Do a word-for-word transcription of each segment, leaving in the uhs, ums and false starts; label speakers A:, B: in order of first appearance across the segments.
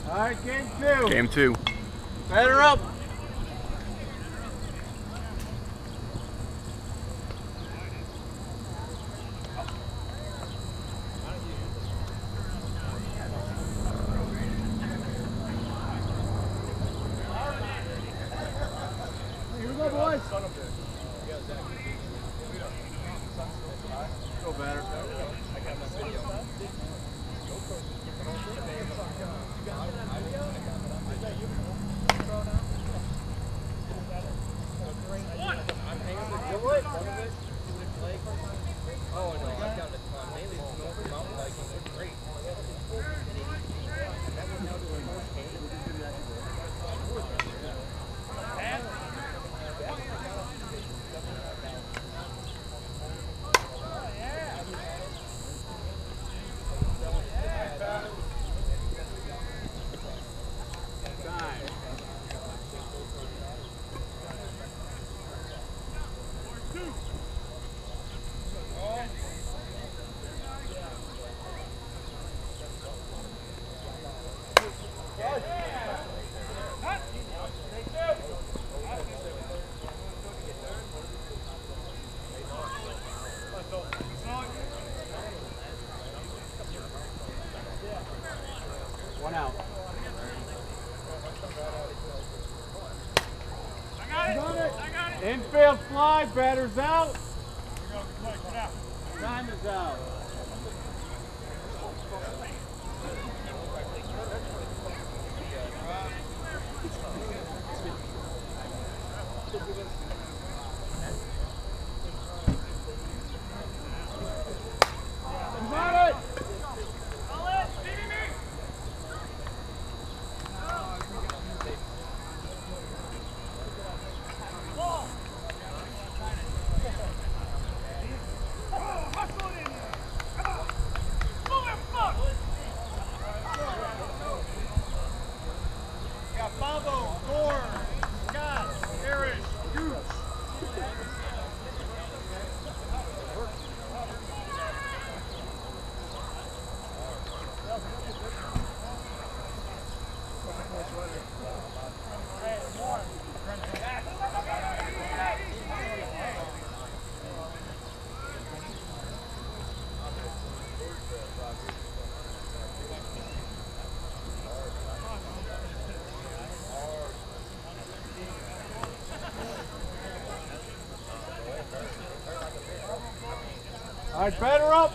A: All right, game two.
B: Game two.
A: Better up. Here we go, boys. Go better.
C: Oh no, I've gotten a ton. Mainly North Mountain biking. They're great.
A: One out.
D: I got it. I got it.
A: Infield fly, batter's out. Time is out. Got it. All right, better up.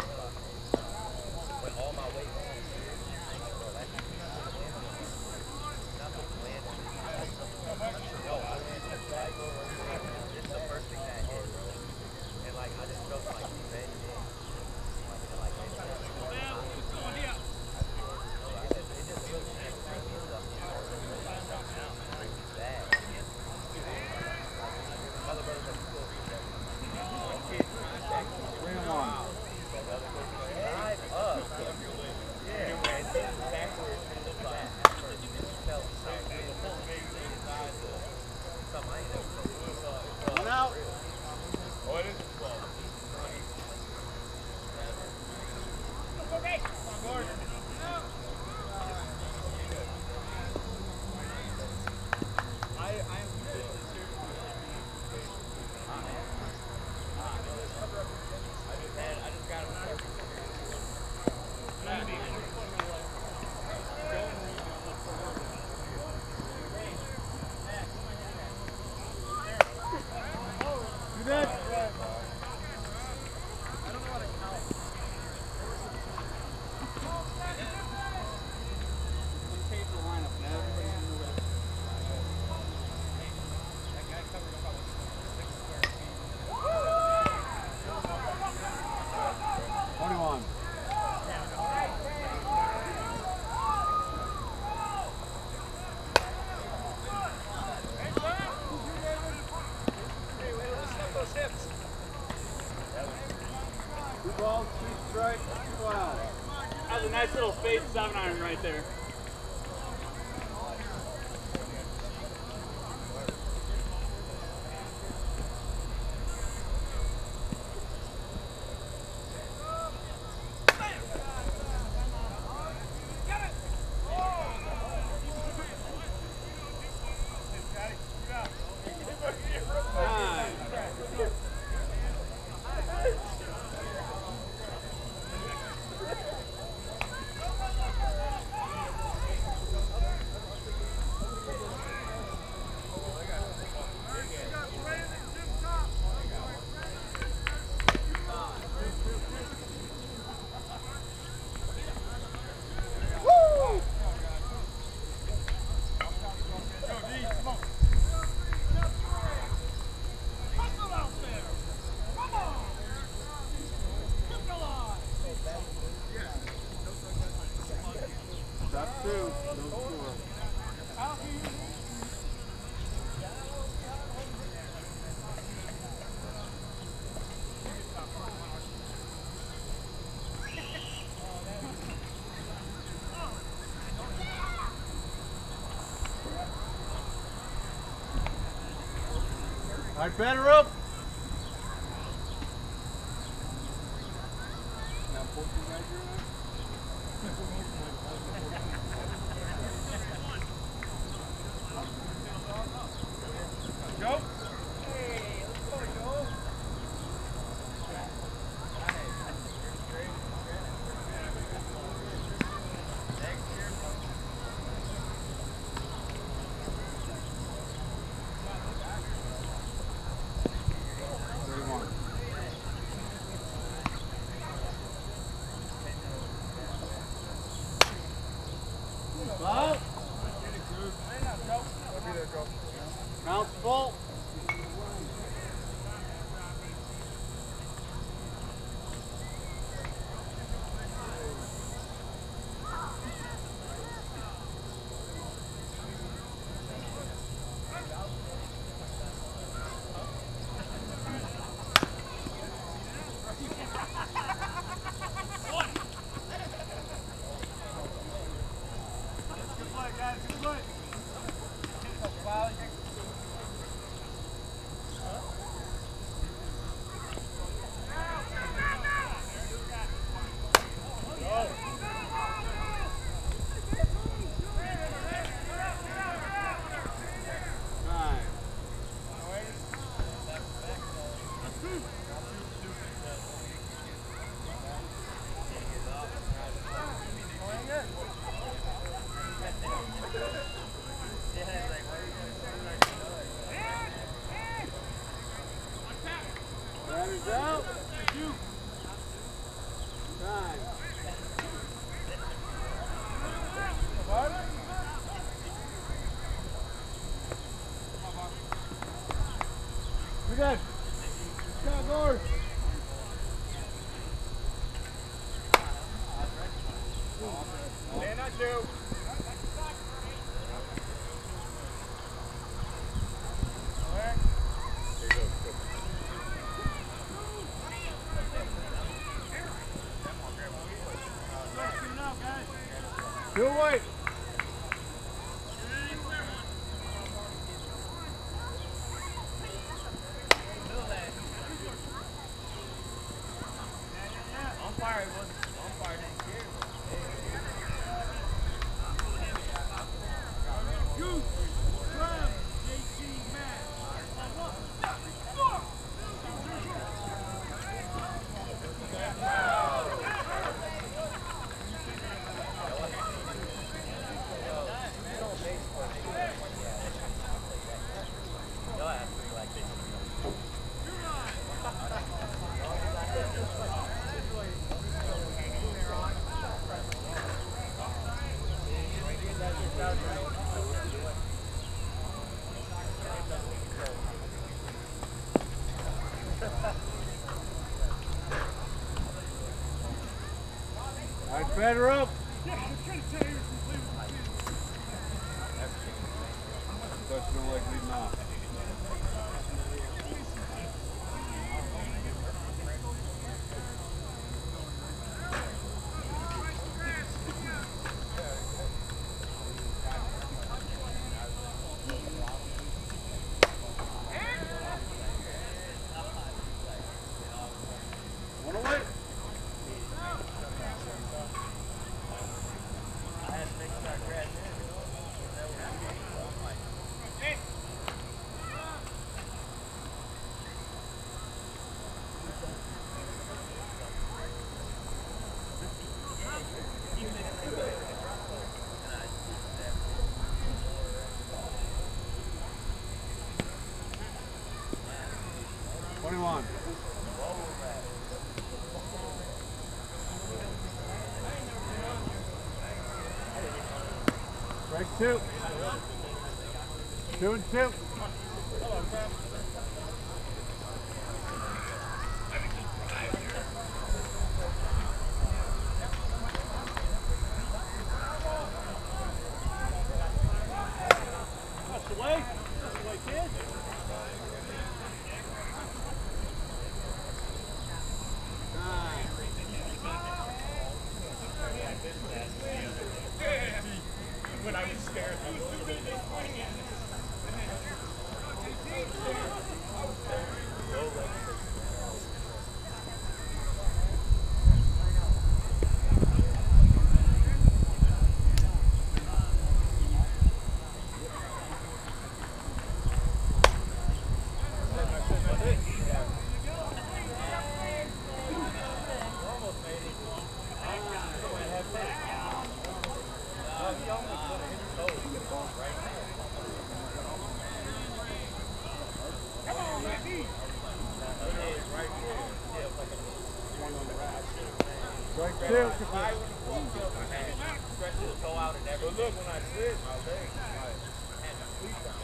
A: Ball, two strike, two out.
D: That's a nice little spade seven iron right there.
A: All right, batter up.
D: Go.
A: Ball. Count full. Batter's out. Time. We good. Go, Gord.
D: Man, not two.
A: Two away.
C: Umpire wasn't. Umpire didn't care.
D: Goose. Drum. J C Matt.
A: All right, batter up. Thought you don't like leading off. One away. Twenty-one. Strike two. Two and two.
B: when I was scared.
A: Strike two.
B: But look, when I slid, my legs, like, had my feet down.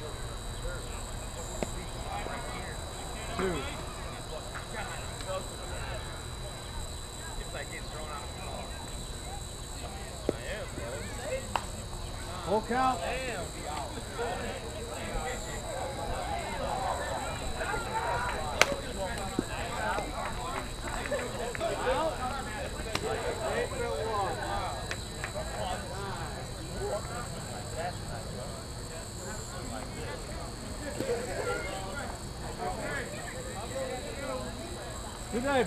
A: Two.
C: It's like getting thrown out of the car.
B: I am, bro.
A: Full count.
C: Damn.
A: Good night.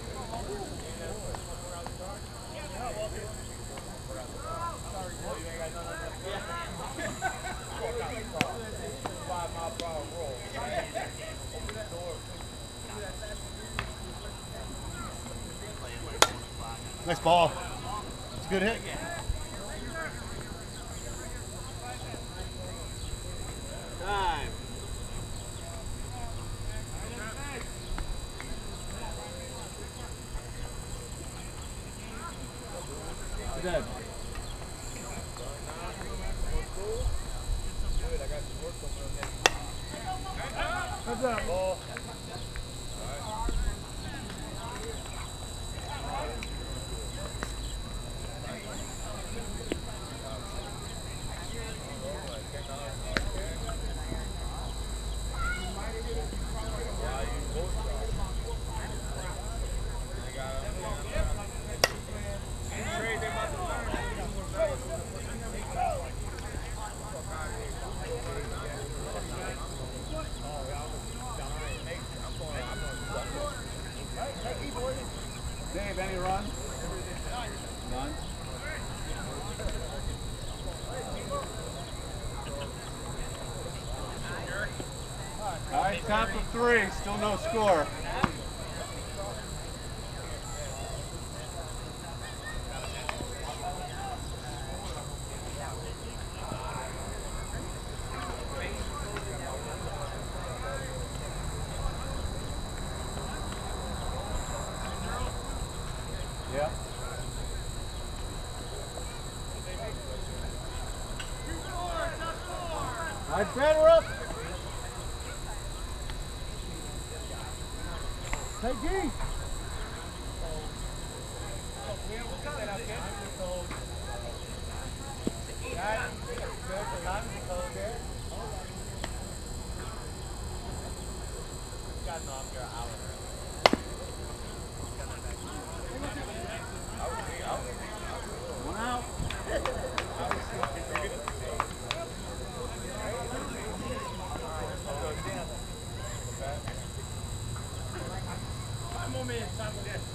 E: Nice ball. It's a good hit.
A: Time. Dead. Heads up.
B: Ball.
A: Dave, any run? None. All right, top of three, still no score. Yeah. All right, batter up. Hey, Gee.
B: Got knocked her out.
A: One out.
D: Five more minutes, five more minutes.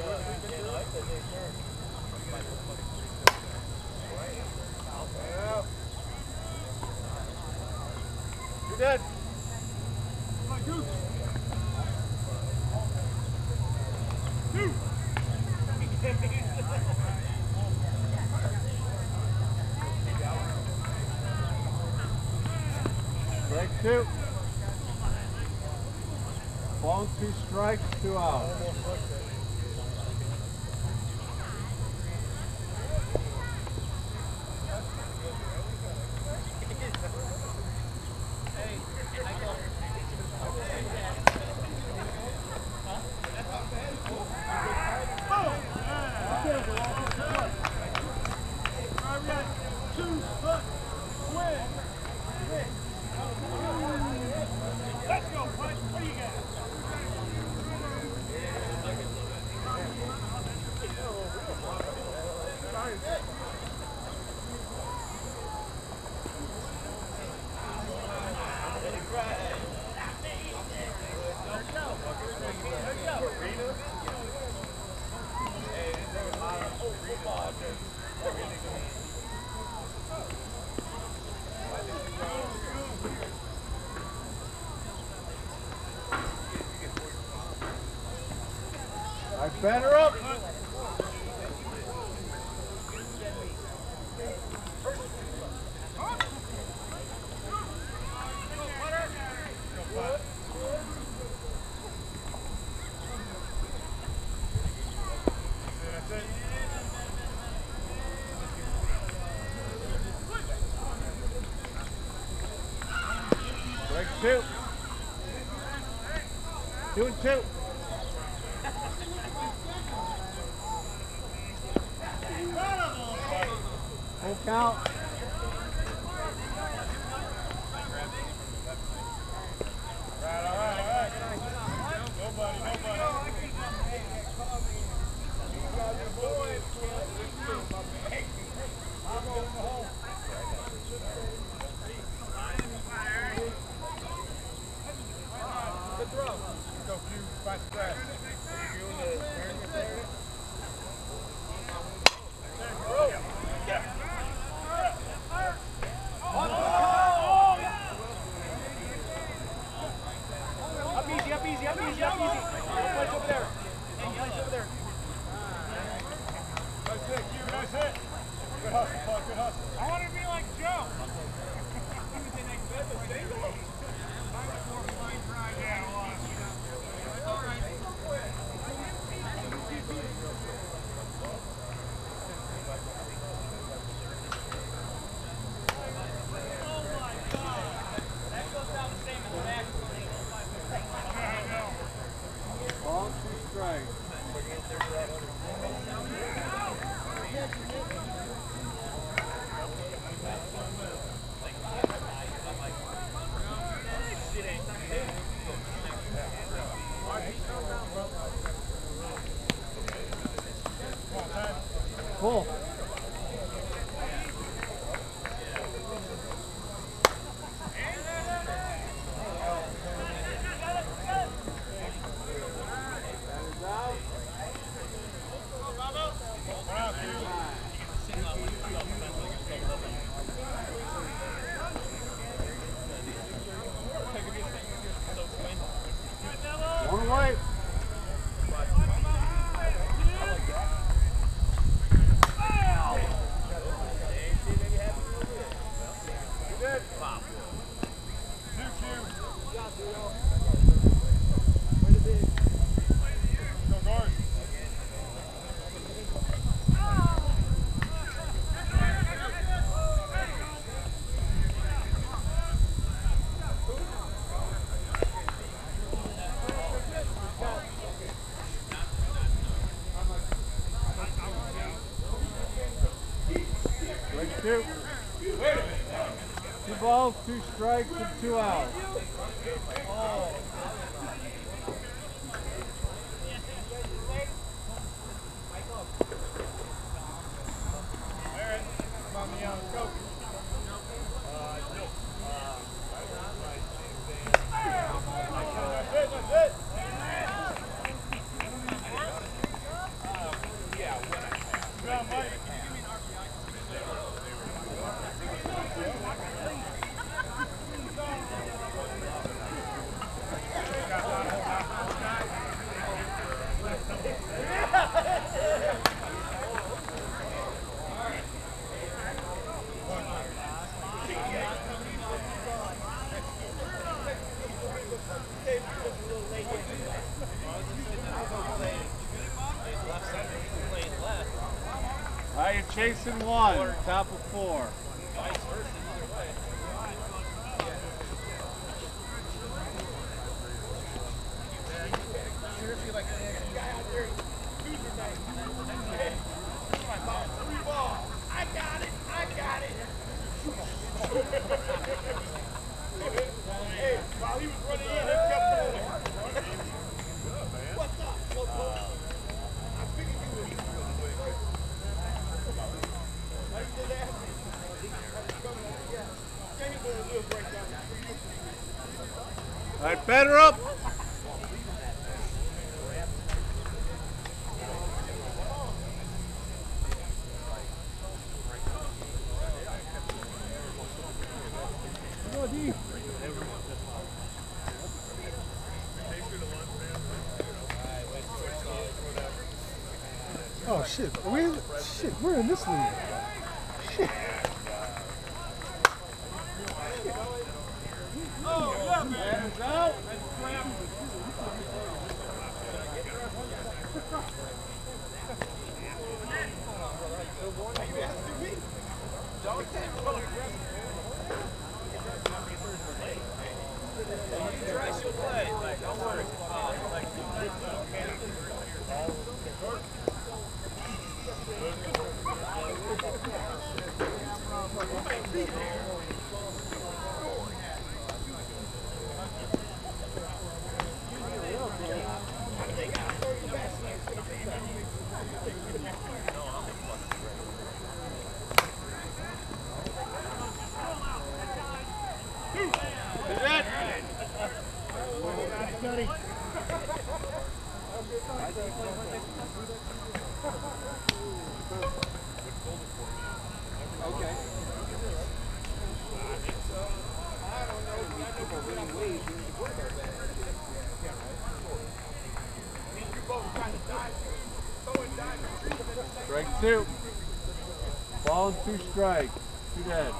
A: You're dead. Strike two. Ball two strikes, two out.
D: Let's go, Put. What do you got?
A: Batter up. Break two. Two and two. Full count.
B: Right, all right, all right. Nobody, nobody.
C: Good throw.
B: Go few spots fast. You in the area?
C: Up easy, up easy, up easy, up easy. Don't punch over there. Hey, punch over there.
B: Nice hit, Q, nice hit. Good hustle, Paul, good hustle.
D: I want to be like Joe. Yeah, well, all right.
A: Ball, two strikes. Cool. One away. Break two. Two balls, two strikes, and two outs.
B: Come on, Leon, let's go. That's it, that's it. Good job, Mike.
A: All right, you're chasing one, top of four.
B: Hey, while he was running in, he kept going. What's up, Loco? I figured you would. Why you did that? Jamie doing a little breakdown.
A: All right, batter up. Go deep.
E: Shit, we're in, shit, we're in this league. Shit.
D: Oh, yeah, man.
A: Hands out. Strike two. Ball and two strikes. Two dead.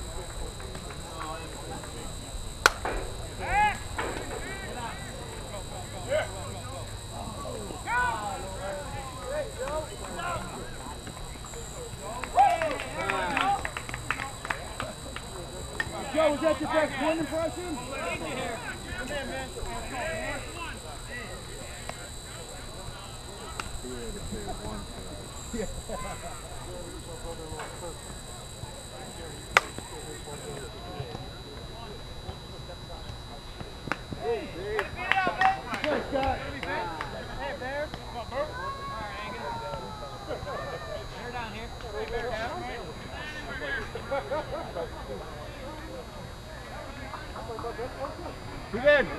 C: Joe, was that your best win impression?
A: Too dead.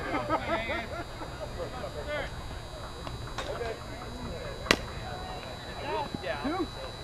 C: Two?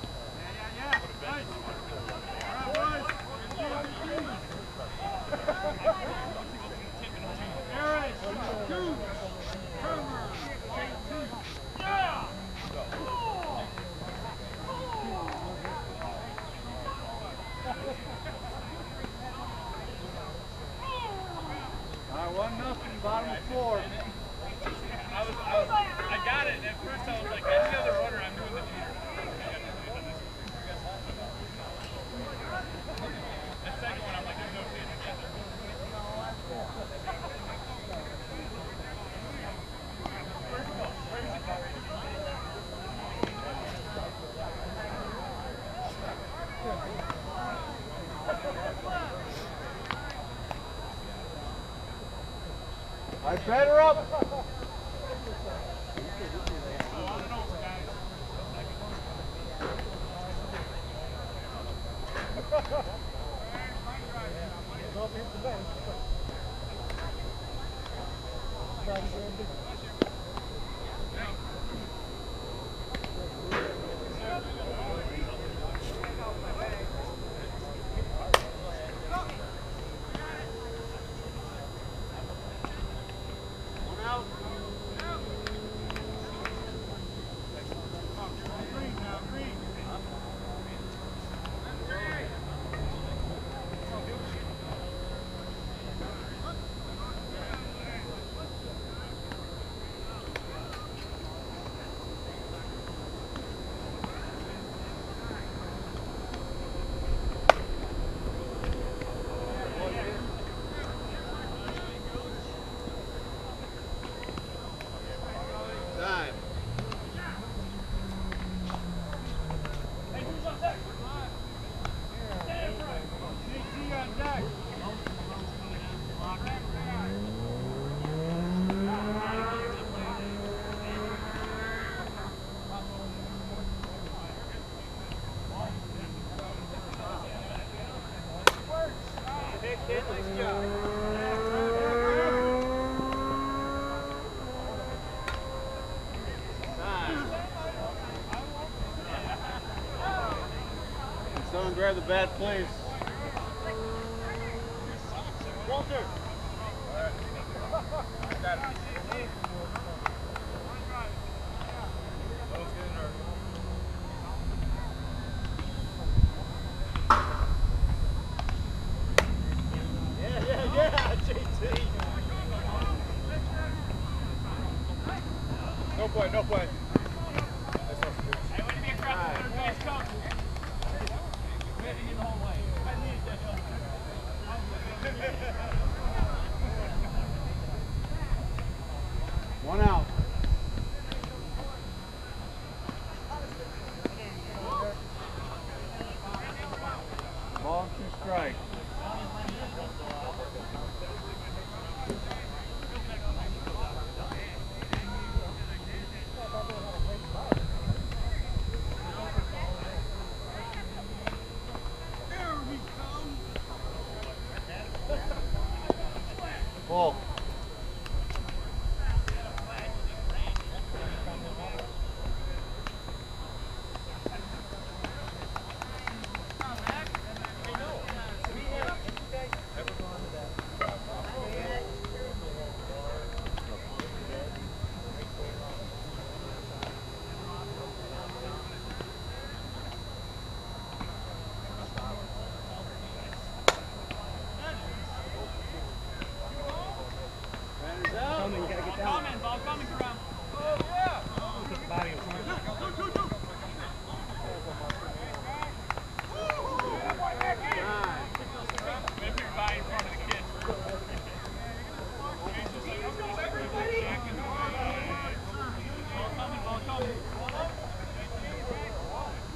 A: One nothing, bottom of four.
D: I was, I was, I got it. And at first I was like, any other runner, I'm doing the cheater. That second one, I'm like, there's no chance.
A: I better up. Someone grab the bat, please.
C: Walter.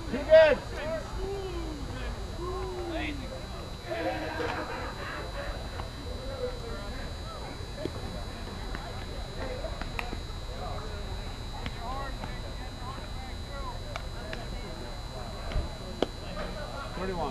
A: Too good. Thirty-one.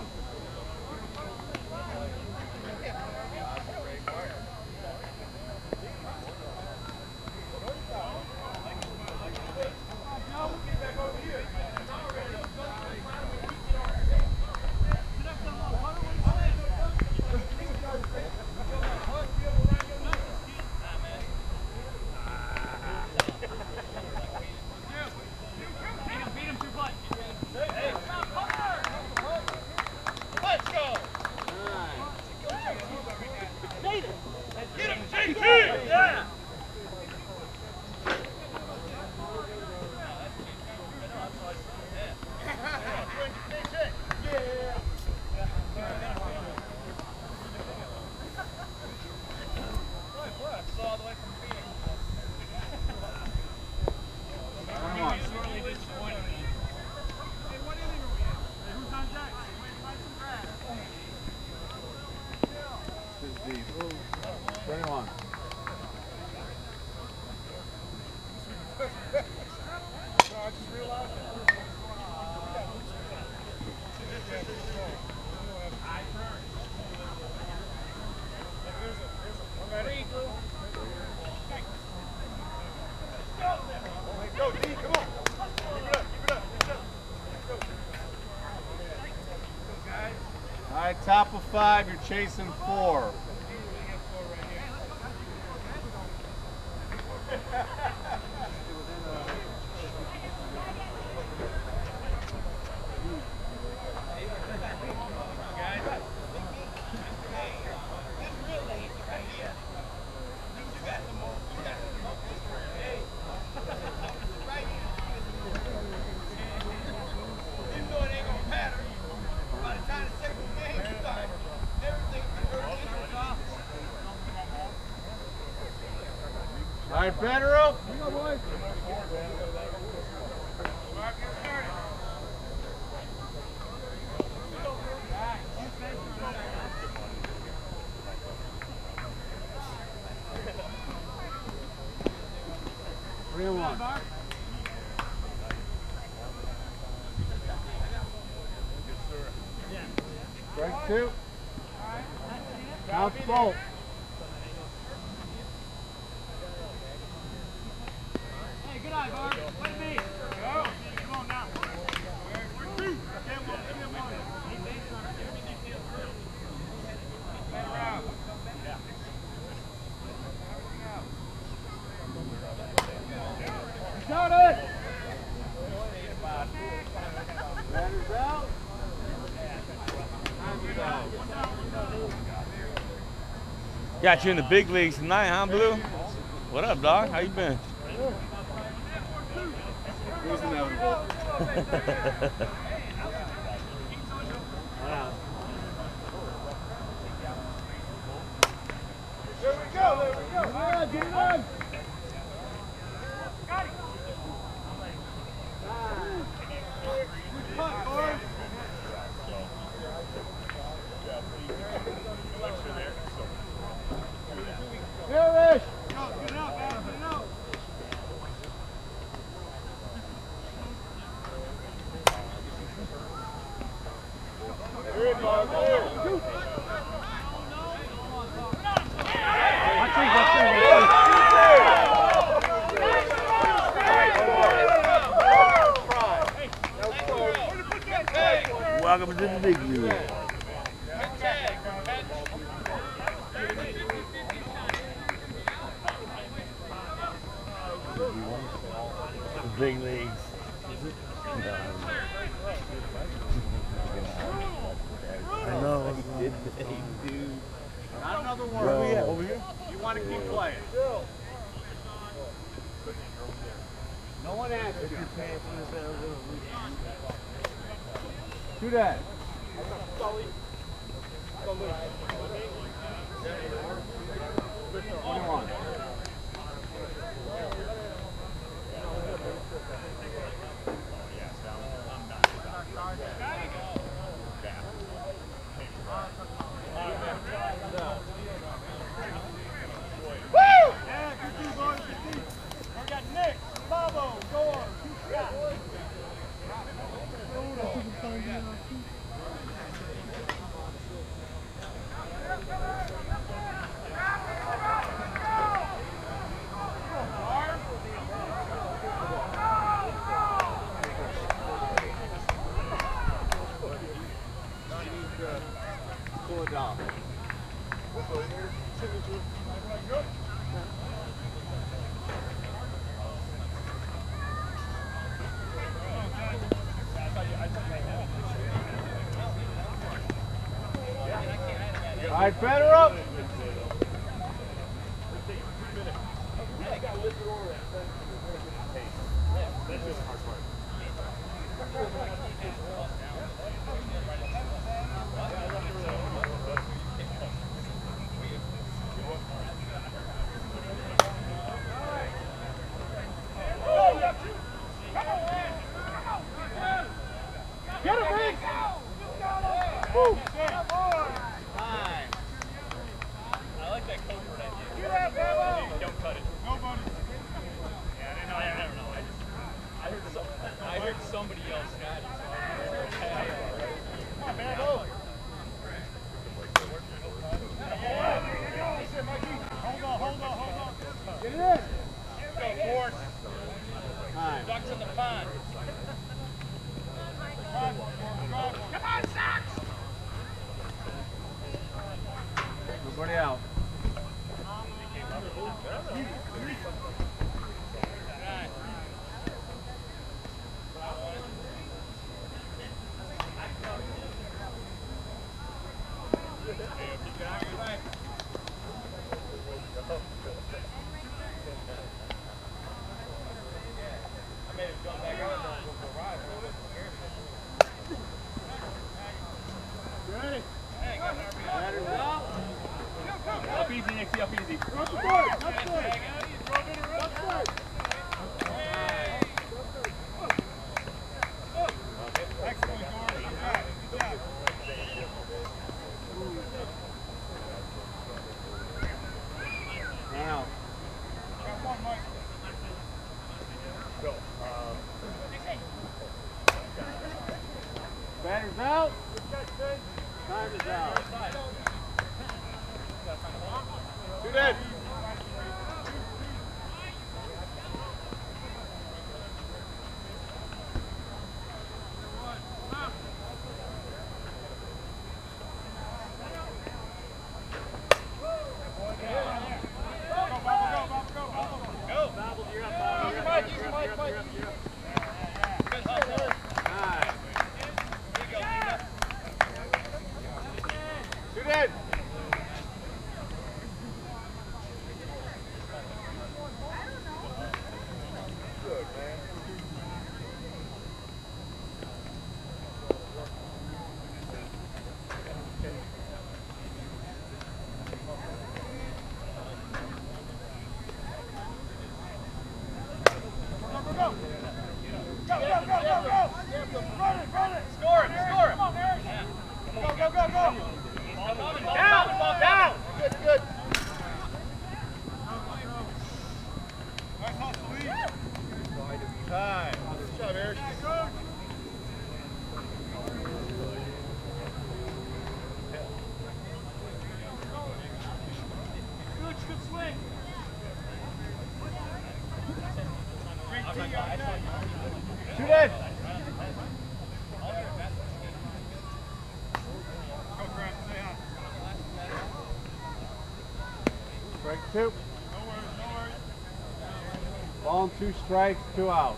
A: twenty-one. All right, top of five, you're chasing four. All right, better up. Here you go, boys. Three and one. Strike two. Count both.
C: Hey, good eye, Barb. Let me. Go. Come on now. We're two. Get one. Get one. Better out. Got it.
A: Batter's out. Time's out.
B: Got you in the big leagues tonight, huh, Blue? What up, dog? How you been?
E: It was inevitable.
A: Wow.
C: There we go. There we go. All right, get it on. Got it. Good punt, boys.
A: Here,
C: Go, get it out, man. Get it out.
B: Welcome to the big league. The big leagues. I know.
A: Not another word.
B: Where we at? Over here?
A: You want to keep playing. No one answers. Do that. twenty-one.
C: Yeah, good D, boys, good D. We got Nick, Pablo, Gore, two Scott.
A: Pull it down. All right, batter up.
C: Get him, Rick!
D: Woo. I like that code word idea.
C: Get that, Babo!
D: Don't cut it.
C: Nobody.
D: Yeah, I didn't know. I never know. I just, I heard some, I heard somebody else got it.
C: Come on, Babo! Hold on, hold on, hold on. Get it in!
D: Go, Force.
A: Time.
D: Ducks in the pond.
C: Come on, Sox!
A: Nobody out.
C: Ready?
A: Batter's out.
D: Up easy, Nixie, up easy.
C: Up the board, up the board. Up the board. Excellent, Gordon. Good job. Good job.
A: Now.
C: Got one, Mike.
A: Batter's out. Time is out.
E: Two dead. Two dead.
D: Score it, score it.
C: Go, go, go, go!
D: Down, down.
E: Good, good.
C: Nice hustle, Lee.
E: Time. Good job, Eric.
C: Good, good swing. Great tee out there.
A: Two dead.
C: Go, Grant, say hi.
A: Strike two.
C: No worries, no worries.
A: Ball and two strikes, two out.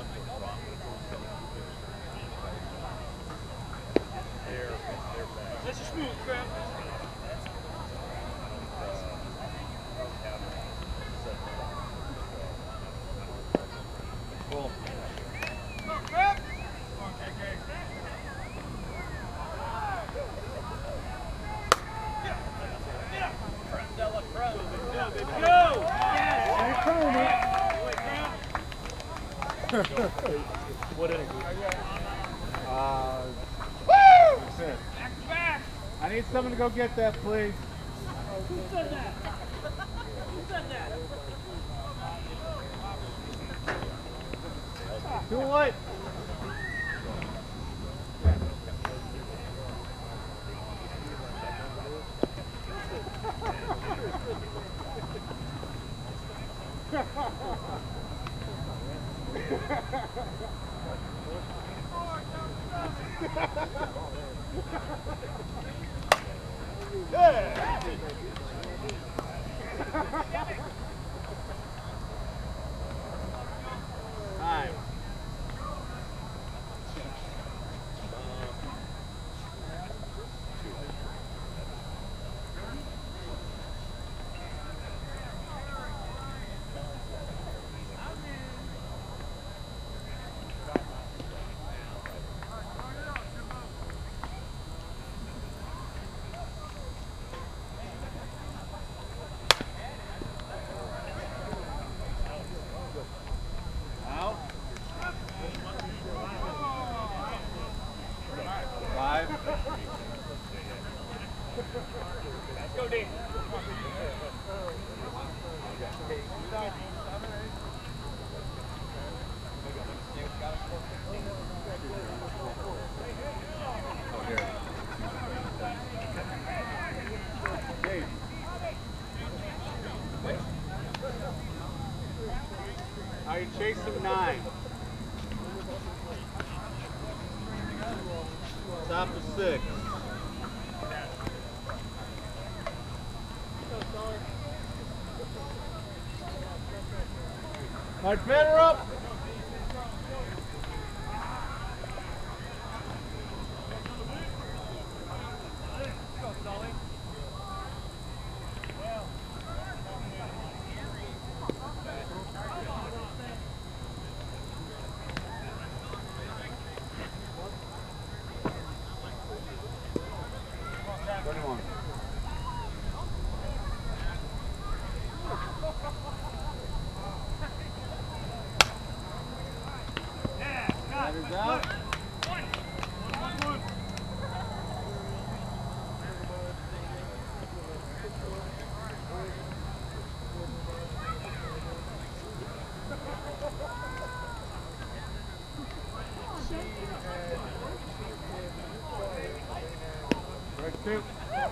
C: That's a smooth, Grant.
A: Cool.
C: Come on, Grant. Come on, K K. Go!
E: What inning?
A: Uh,
E: need someone to go get that, please.
C: Who said that? Who said that?
E: Too late. Time. Out. Five.
C: Let's go, D.
E: Eight. Are you chasing nine? Top of six. My better up.
A: Twenty-one.
E: Batter's out.
A: Break two.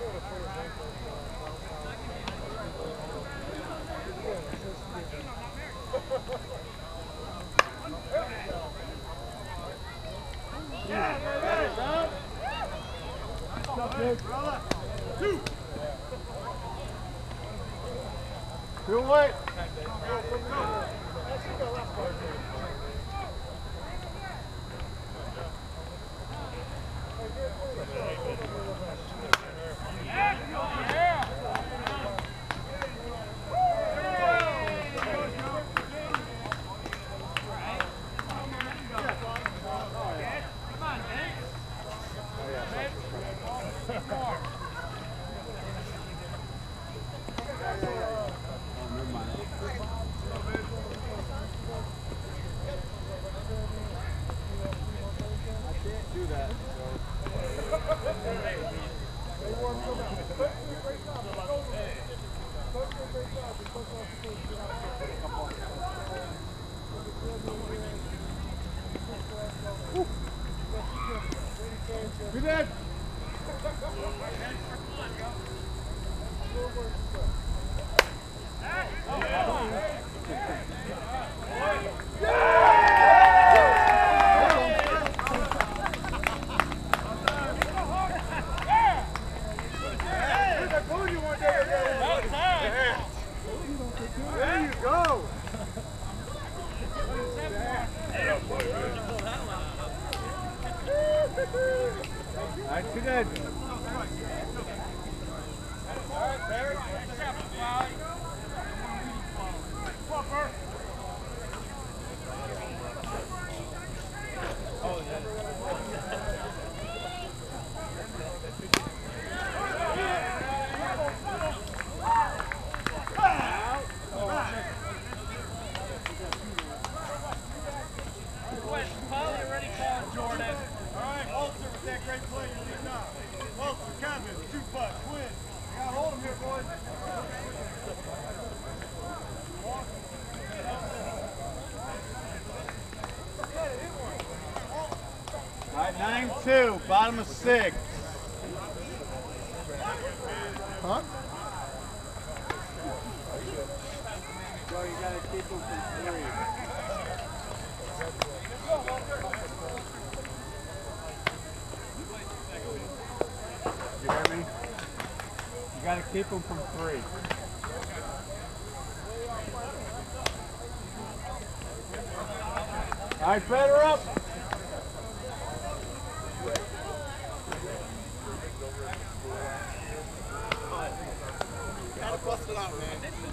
E: Batter's out.
C: Two.
E: Too late. We did. There you go. All right, too good.
C: All right, Walter with that great play you did now. Walter, Kevin, two
E: two, bottom of six. Huh?
A: Well, you gotta keep them from three. You hear me? You gotta keep them from three. All right, better up.
E: Gotta bust it out, man.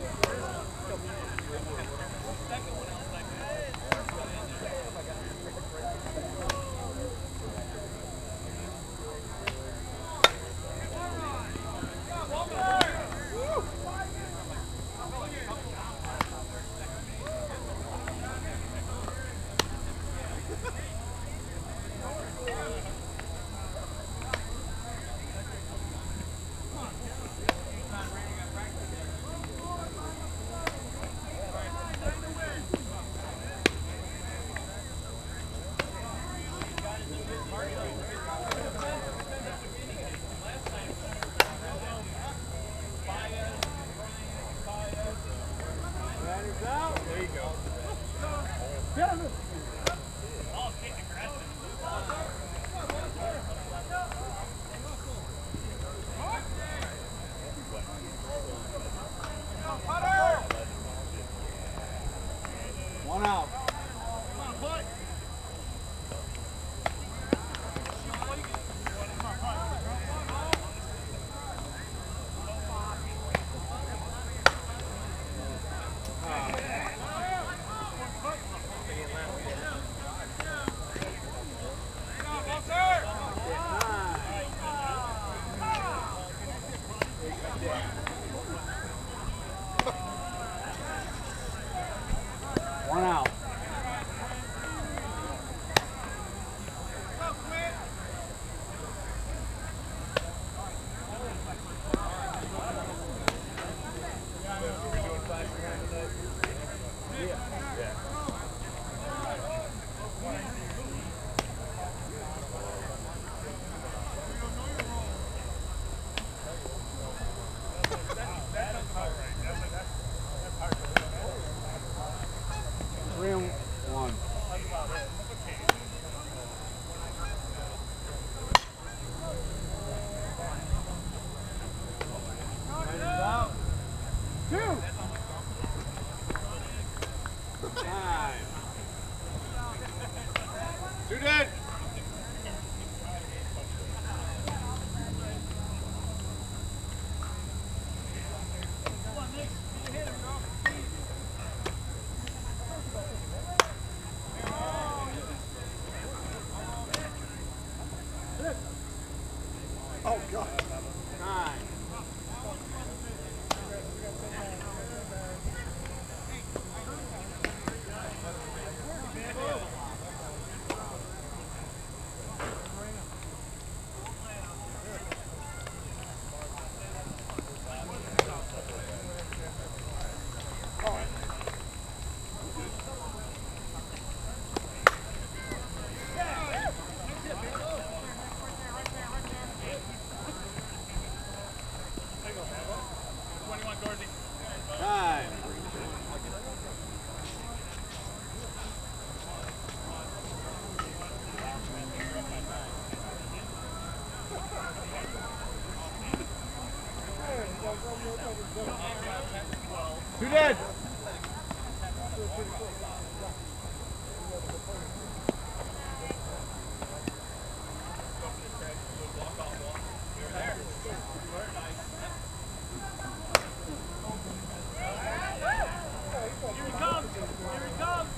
A: One out. One out. Three and one. Two. Nine.
E: Two dead. Oh, God.
A: Nine.
D: twenty-one, Dorsey.
A: Nine.
E: Two dead.
C: Here he comes. Here he comes.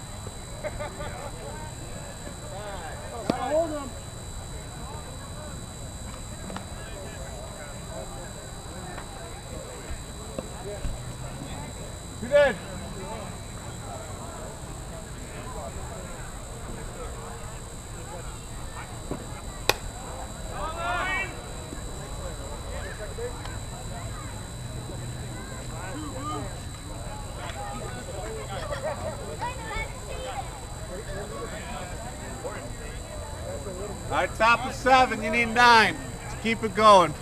A: Hold him.
E: Two dead. right, top of seven. You need nine to keep it going.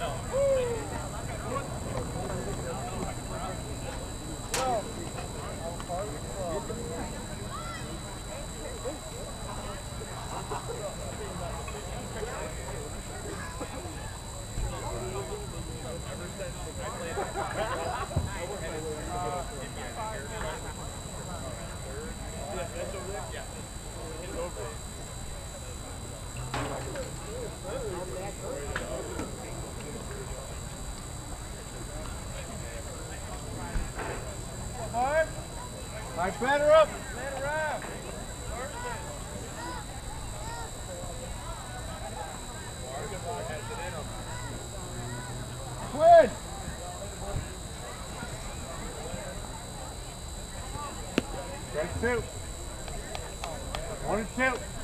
A: All right, better up. Man around. Quinn. Take two. One and two.